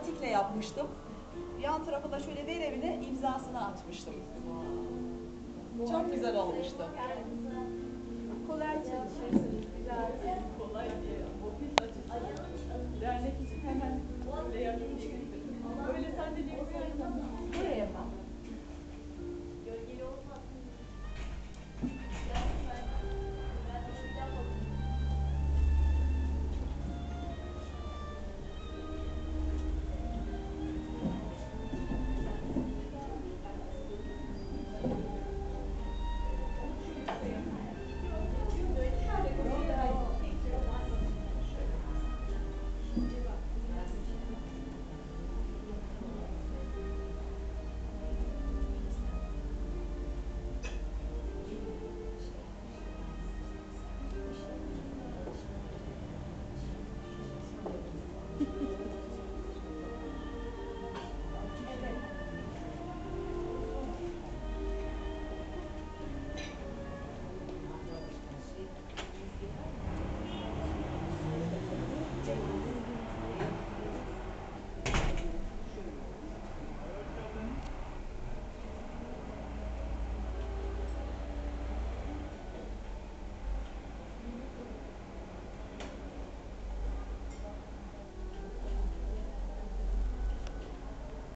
batikle yapmıştım. Yan tarafa da şöyle verevine imzasını atmıştım. Çok güzel olmuştu. Kolay çalışıyorsunuz, güzel. Kolay diye ofis açısı dernek için hemen böyle yardımcı. Böyle sandalye Buraya mı?